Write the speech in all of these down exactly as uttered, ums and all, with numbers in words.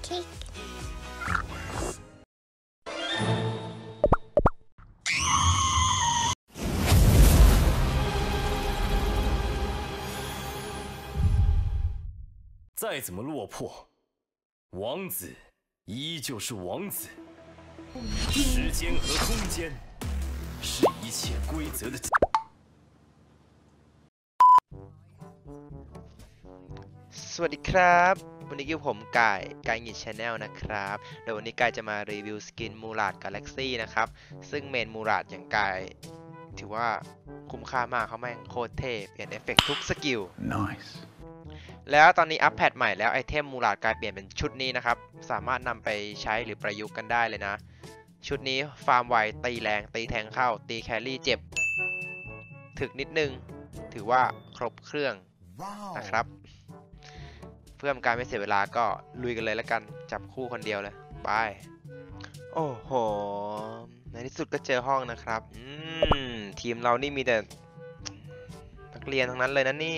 cake. 再怎么落魄，王子依旧是王子。时间和空间是一切规则的。 สวัสดีครับวันนี้คือผมกายกายหงิดชาแนลนะครับเดี๋ยววันนี้กายจะมารีวิวสกินมูราดกาแล็กซี่นะครับซึ่งเมนมูราดอย่างกายถือว่าคุ้มค่ามากเขาแม่งโคตรเท่เปลี่ยนเอฟเฟกต์ทุกสกิล Nice. แล้วตอนนี้อัปเดตใหม่แล้วไอเทมมูราดกายเปลี่ยนเป็นชุดนี้นะครับสามารถนำไปใช้หรือประยุกต์กันได้เลยนะชุดนี้ฟาร์มไวตีแรงตีแทงเข้าตีแครี่เจ็บถึกนิดนึงถือว่าครบเครื่อง wow. นะครับเพื่อการไม่เสียเวลาก็ลุยกันเลยแล้วกันจับคู่คนเดียวเลยไปโอ้โหในที่สุดก็เจอห้องนะครับอืมทีมเรานี่มีแต่นักเรียนทั้งนั้นเลยนะนี่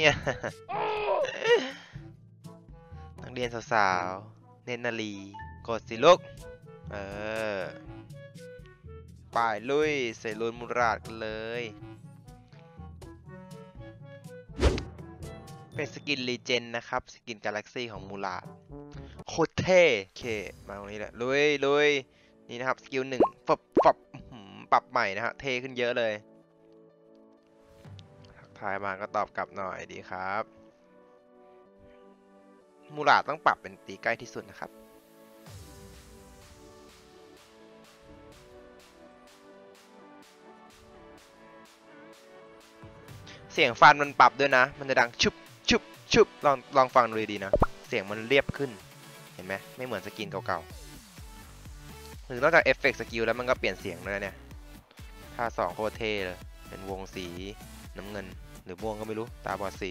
นักเรียนสาวๆเนตรนารีกดสิลูกเออไปลุยใส่ลุนมูราดกันเลยเป็นสกินรีเจนนะครับสกินกาแล็กซี่ของมูราดโคตรเท่โอเคมาตรงนี้แหละลุยลุยนี่นะครับสกิลหนึ่งฝับฝับปรับใหม่นะฮะเท่ขึ้นเยอะเลยทักทายมาก็ตอบกลับหน่อยดีครับมูราดต้องปรับเป็นตีใกล้ที่สุดนะครับเสียงฟันมันปรับด้วยนะมันจะดังชุบชุบชุบลองลองฟังดูดีๆนะเสียงมันเรียบขึ้นเห็นไหมไม่เหมือนสกินเก่าๆหรือนอกจากเอฟเฟกต์สกิลแล้วมันก็เปลี่ยนเสียงด้วยเนี่ยท่าสองโคตรเท่เลยเป็นวงสีน้ำเงินหรือม่วงก็ไม่รู้ตาบอดสี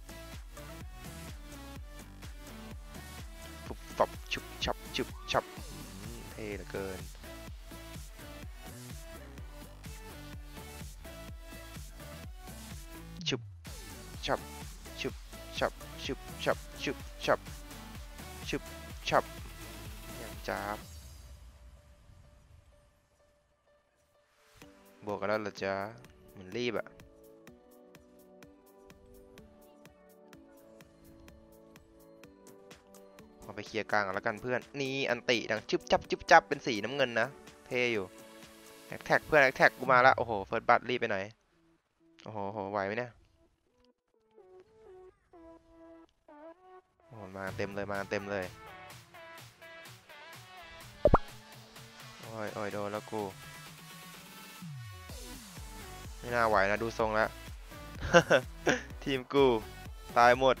ฟุบฟับชุบชับชุบชับเท่เหลือเกินชุบชับชุบชับชุบชับชุบชับชุบชับอย่างจ้าบวกกันแล้วเหรอจ๊ะเหมือนรีบอะมาไปเคลียร์กลางกันแล้วกันเพื่อนนี่อันติดังจุบจับจุบจับเป็นสีน้ำเงินนะเท่อยู่แท็กแท็กเพื่อนแท็กแท็กกูมาละโอ้โหเฟิร์สบัตรีบไปไหนโอ้โหโหไหวไหมเนี่ยโอ้มาเต็มเลยมาเต็มเลยโอ้ยโอ้ยโดนแล้วกูไม่น่าไหวนะดูทรงแล้ว ทีมกูตายหมด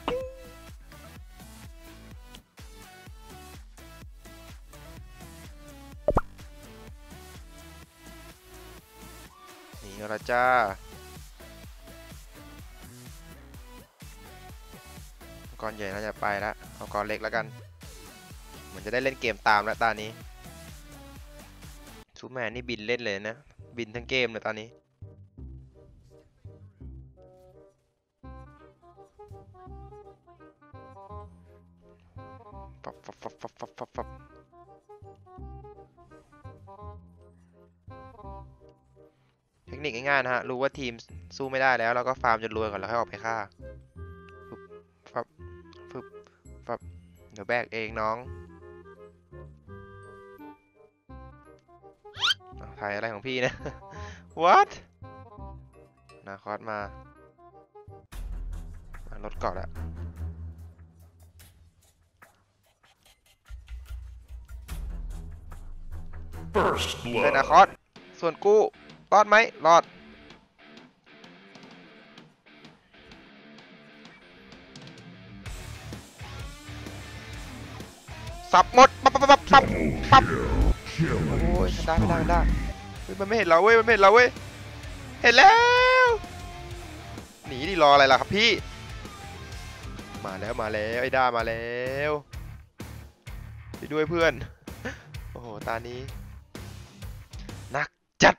หนีแล้วจ้าก้อนใหญ่น่าจะไปแล้วเอาก้อนเล็กแล้วกันเหมือนจะได้เล่นเกมตามแล้วตอนนี้ซูแมนนี่บินเล่นเลยนะบินทั้งเกมเลยตอนนี้ฟับฟับฟับฟับฟับฟับฟับเทคนิคง่ายๆนะฮะรู้ว่าทีมสู้ไม่ได้แล้วเราก็ฟาร์มจนรวยก่อนแล้วค่อยออกไปฆ่าฟับฟับฟับเดี๋ยวแบกเองน้องถ่ายอะไรของพี่นะ what นาคอสมารถเกาะแล้วเป็นนาคอสส่วนกูรอดไหมรอดสับหมดปั๊บปั๊บปั๊บปั๊บปั๊บโอ้ยได้ไม่ได้ไม่ได้มันไม่เห็นเราเว้ยมันไม่เห็นเราเว้ยเห็นแล้วหนีดิรออะไรล่ะครับพี่มาแล้วมาแล้วไอ้ด้ามาแล้วไปด้วยเพื่อนโอ้โหตานี้นักจัด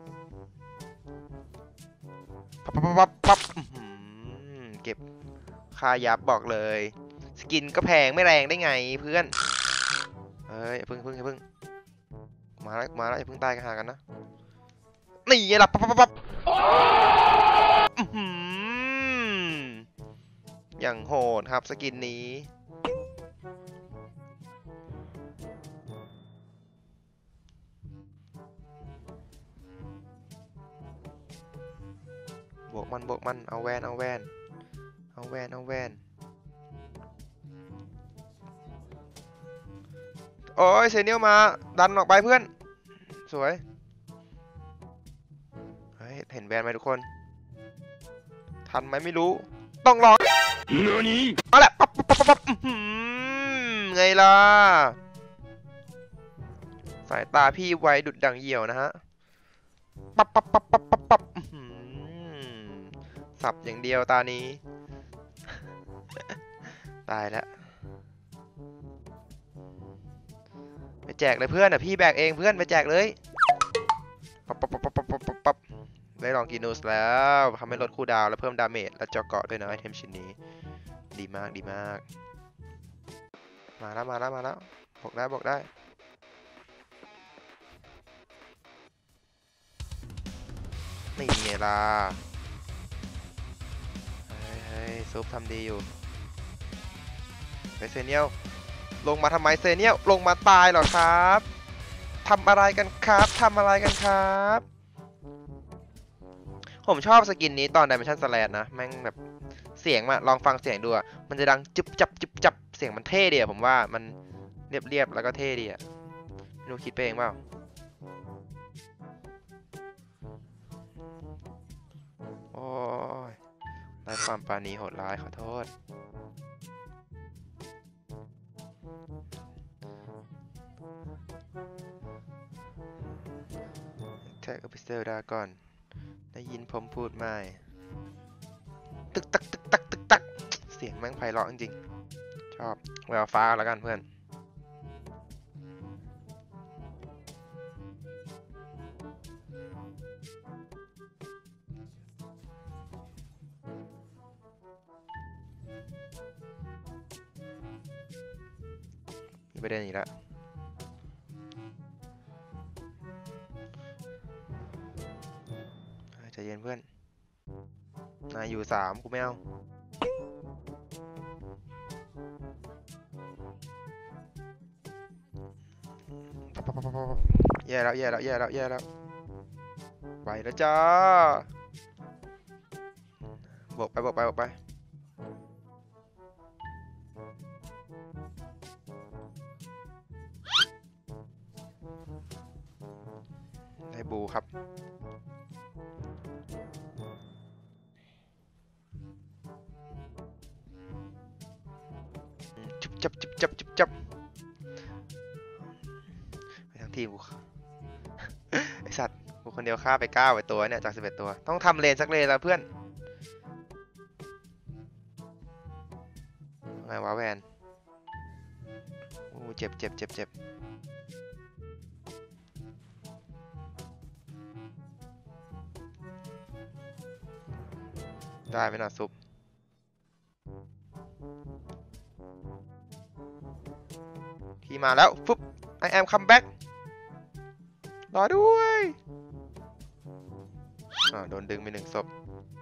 ปั๊บปั๊บปั๊บปั๊บเก็บค่ายับบอกเลยสกินก็แพงไม่แรงได้ไงเพื่อนเฮ้ยพึ่งพึ่งพึ่งมาแล้วมาแล้วอย่าพึ่งตายกันหากันนะนี่ไงล่ะปั๊บปั๊บปั๊บอย่างโหดครับสกินนี้บวกมันบวกมันเอาแวนเอาแวนเอาแวนเอาแวนโอ้ยเซเนียลมาดันออกไปเพื่อนสวยเฮ้ยเห็นแวนไหมทุกคนทันไหมไม่รู้ต้องลองเอาแหละปั๊บปั๊บปั๊บปั๊บไงล่ะสายตาพี่ไวดุดดังเหี่ยวนะฮะปั๊บปั๊บปั๊บปั๊บปั๊บปั๊บสับอย่างเดียวตานี้ตายแล้วไปแจกเลยเพื่อนอ่ะพี่แบกเองเพื่อนไปแจกเลยปั๊บปั๊บปั๊บปั๊บปั๊บปั๊บปั๊บได้ลองกินูสแล้วทำให้ลดคูลดาวน์และเพิ่มดาเมจและเจาะเกาะด้วยนะไอเทมชิ้นนี้ดีมากดีมากมาแล้วมาแล้วมาแล้วบอกได้บอกได้นี่ไงล่ะเฮ้ยซุปทำดีอยู่ไปเซเนียลลงมาทำไมเซเนียลลงมาตายเหรอครับทำอะไรกันครับทำอะไรกันครับผมชอบสกินนี้ตอน Dimension Slash นะแม่งแบบเสียงมาลองฟังเสียงดูอ่ะมันจะดังจุบจับจุบจับเสียงมันเท่ดีอ่ะผมว่ามันเรียบเรียบแล้วก็เท่ดีอ่ะไม่รู้คิดไปเองเปล่าโอ้ยได้ความปราณีโหดร้ายขอโทษแท็กอพิเซลดาก่อนได้ยินผมพูดไหมตึกตักตึกตักตึกตักเสียงแม่งไพเราะจริงๆชอบแววฟ้าแล้วกันเพื่อนมีประเด็นอีกแล้วใจเย็นเพื่อนนายอยู่สามกูไม่เอาแย่แล้วแย่แล้วแย่แล้วแย่แล้วไปแล้วจ้าบอกไปบอกไปบอกไปได้บูครับจุบจับจุบจับจุบจับไปทั้งทีมกูไอสัตว์กูคนเดียวฆ่าไปเก้าไปตัวเนี่ยจากสิบเอ็ดตัวต้องทำเลนสักเลนแล้วเพื่อนไงวะแวนโอ้เจ็บเจ็บเจ็บเจ็บได้ไหมน่ะซุปที่มาแล้วฟุ๊บ I am come back รอด้วยอ่าโดนดึงไปหนึ่งศพ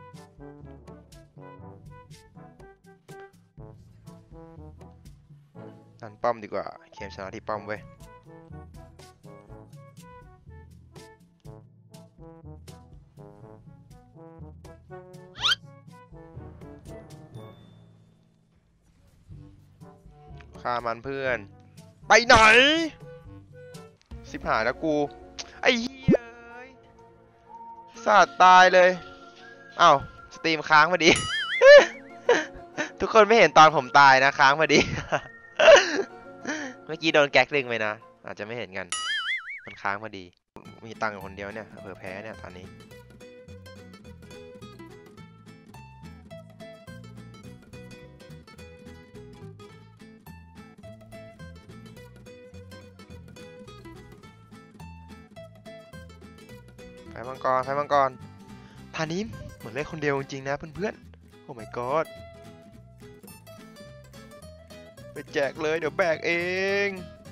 ดันป้อมดีกว่าเกมชนะที่ป้อมเว้ยฆ่ามันเพื่อนไปไหนสิบหายแล้วกูไอ้เหี้ยสัตว์ตายเลยอ้าวสตรีมค้างพอดี ทุกคนไม่เห็นตอนผมตายนะค้างพอดี เมื่อกี้โดนแก๊กดึงไปนะอาจจะไม่เห็นกันมันค้างพอดีมีตังค์คนเดียวเนี่ยเผื่อแพ้เนี่ยตอนนี้ไฟมังกรไฟมังกรทานี้เหมือนเล่นคนเดียวจริงๆนะเพื่อนๆโอ้ my god ไปแจกเลยเดี๋ยวแบกเอง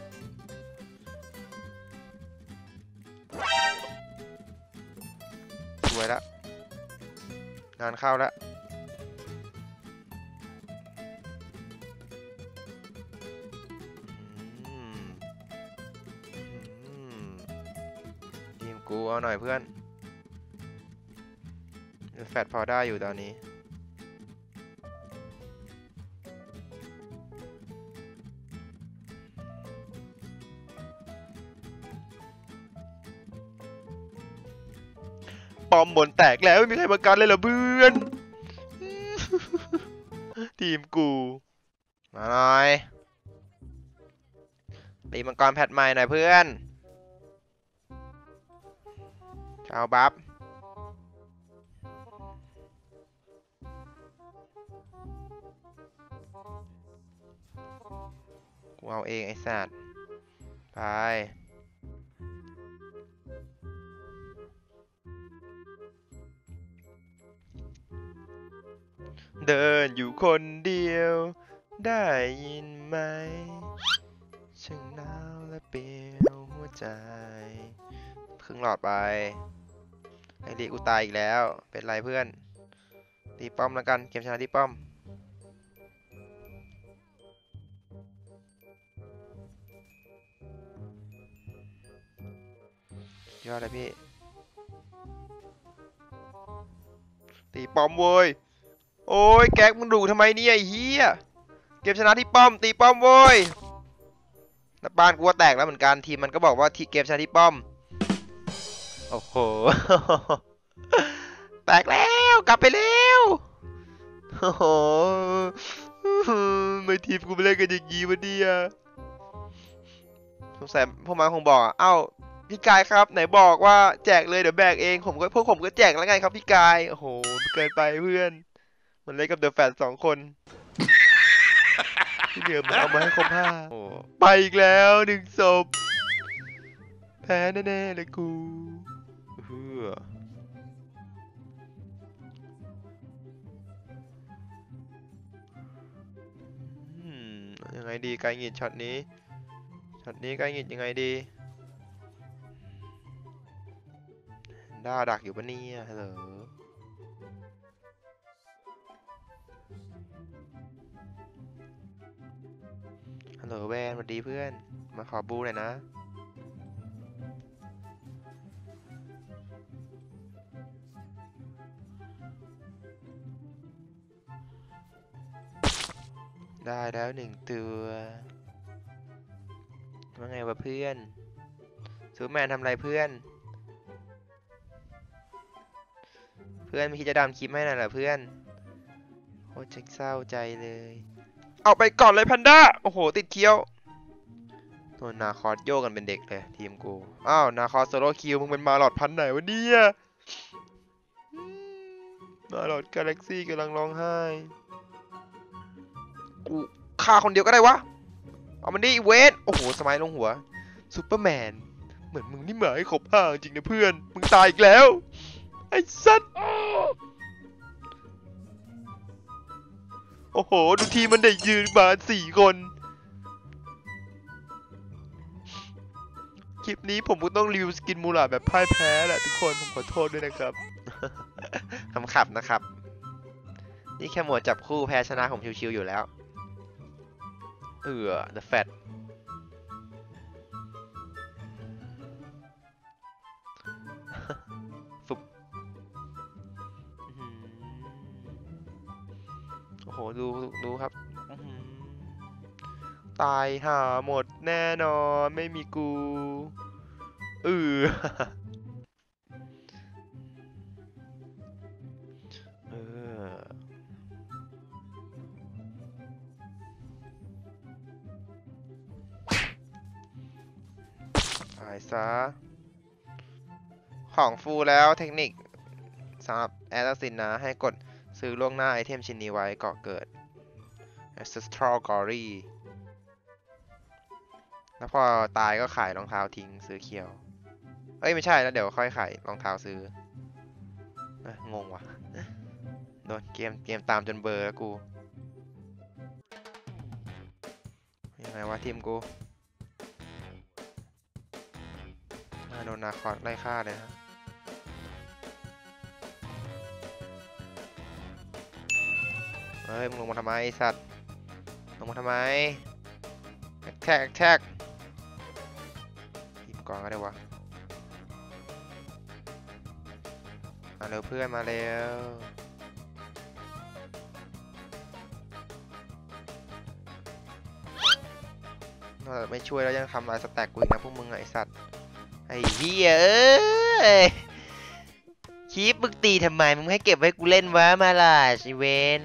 สวยละงานเข้าแล้วทีมกูเอาหน่อยเพื่อนแฟตพอได้อยู่ตอนนี้ปอมบนแตกแล้วไม่มีใครมากันเลยเหรอเพื่อน ทีมกูมาหน่อยตีมังกรแพทใหม่หน่อยเพื่อนเอาบัฟกูเอาเองไอ้สัตว์ไปเดินอยู่คนเดียวได้ยินไหมช่างหนาวและเปลี่ยวหัวใจครึ่งหลอดไปไอ้ลีกูตายอีกแล้วเป็นไรเพื่อนตีป้อมแล้วกันเกมชนะที่ป้อมยอดเลยพี่ตีป้อมโว้ยโอ้ยแก๊กมึงดูทำไมเนี่ยไอ้เหี้ยเกมชนะที่ป้อมตีป้อมโว้ยแล้วบ้านกูว่าแตกแล้วเหมือนกันทีมมันก็บอกว่าทีเกมชนะที่ป้อมโอ้โห แตกแล้วกลับไปแล้วโอ้โหไม่ทีมกูไม่เล่นกันอย่างงี้วะเนี่ยสงสัยพวกมันคงบอกเอ้าพี่กายครับไหนบอกว่าแจกเลยเดี๋ยวแบกเองผมก็พวกผมก็แจกแล้วไงครับพี่กายโอ้โหเกินไปเพื่อนมันเล่นกับเดอะแฟนสองคนที่เหลือมันเอามาให้ครบห้าไปอีกแล้วหนึ่งศพแพ้แน่ๆเลยกูเฮ้อยังไงดีไกลหงิดช็อตนี้ช็อตนี้ไกลหงิดยังไงดีด้าดักอยู่ปะเนี่ยฮัลโหลฮัลโหลแวนสวัสดีเพื่อนมาขอบูหน่อยนะได้แล้วหนึ่งตัวว่าไงวะเพื่อนซูแมนทำไรเพื่อนเพื่อนไม่คิดจะดำคลิปให้หน่อยเหรอเพื่อนโคตรเศร้าใจเลยเอาไปก่อนเลยแพนด้าโอ้โหติดเคี้ยวตัวนาคอสโยกกันเป็นเด็กเลยทีมกูอ้าวนาคอสโซโลคิวมึงเป็นมาหลอดพันไหนวะเนี่ยมาหลอดกาแล็กซี่กำลังร้องไห้กูฆ่าคนเดียวก็ได้วะเอามันดิเวทโอ้โหสมัยลงหัวซูเปอร์แมนเหมือนมึงนี่หมาให้ครบห้าจริงนะเพื่อนมึงตายอีกแล้วไอ้สัตว์โอ้โหดูทีมันได้ยืนมาสี่คนคลิปนี้ผมก็ต้องรีวิวสกินมูลาแบบพ่ายแพ้แหละทุกคนผมขอโทษด้วยนะครับคำขับนะครับนี่แค่หมวดจับคู่แพ้ชนะผมชิวๆอยู่แล้วเออ The Fat ฟุบโอ้โหดูดูครับตายห่าหมดแน่นอนไม่มีกูเออเออตายซะของฟูแล้วเทคนิคสำหรับแอสซินนะให้กดซื้อล่วงหน้าไอเทมชิ้นนี้ไว้ก่อเกิด Ancestral Glory แล้วพอตายก็ขายรองเท้าทิ้งซื้อเคียวเอ้ยไม่ใช่แล้วเดี๋ยวค่อยขายรองเท้าซื้องงว่ะโดนเกมเกมตามจนเบอร์แล้วกูยังไงวะทีมกูโดนนาคอสไล่ฆ่าเลยนะเฮ้ยมึงลงมาทำไมไอ้สัตว์ลงมาทำไมแท็กแท็กทีมก่อนก็ได้วะมาเร็วเพื่อนมาเร็วไม่ช่วยแล้วยังทำลายสแต็กกูอีกนะพวกมึงไอ้สัตว์ไอ้เหี้ยเอ้ยคีปมึงตีทำไมมึงให้เก็บไว้กูเล่นวะมาล่ะชิเวน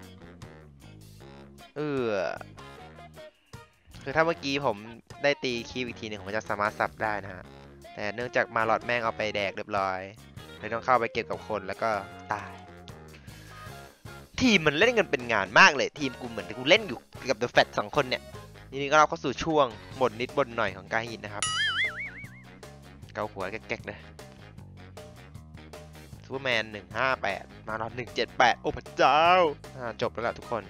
เออคือถ้าเมื่อกี้ผมได้ตีคีปอีกทีหนึ่งผมจะสามารถสับได้นะฮะแต่เนื่องจากมาหลอดแม่งเอาไปแดกเรียบร้อยเลยต้องเข้าไปเก็บกับคนแล้วก็ตายทีมมันเล่นกันเป็นงานมากเลยทีมกูเหมือนกูเล่นอยู่กับเดอะแฟตสองคนเนี่ยทีนี้ก็เราเข้าสู่ช่วงบนนิดบนหน่อยของกาฮินนะครับเกาหัวแก๊กๆเลยซูเปอร์แมนหนึ่งห้าแปดมาหลอดหนึ่งเจ็ดแปดโอ้พระเจ้าจบแล้วล่ะทุกคน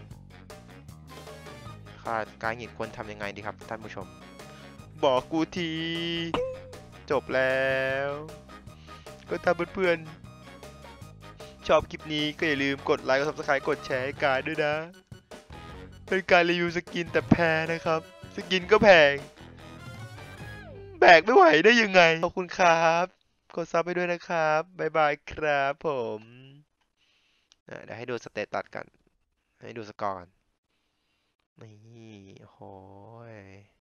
ค่าการหินควรทำยังไงดีครับท่านผู้ชมบอกกูทีจบแล้วก็ถ้าเพื่อนๆชอบคลิปนี้ก็อย่าลืมกดไลค์กด ซับสไครบ์ กดแชร์ให้การด้วยนะเป็นการรีวิวสกินแต่แพงนะครับสกินก็แพงแบกไม่ไหวได้ยังไงขอบคุณครับกดซับไปด้วยนะครับบ๊ายบายครับผมเดี๋ยวให้ดูสเตตัสกันให้ดูสกอร์กันนี่โอ้ย